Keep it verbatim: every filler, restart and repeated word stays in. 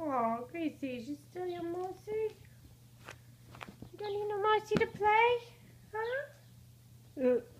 Oh, Gracie, is she still your mousey? You don't need no mousey to play, huh? Uh.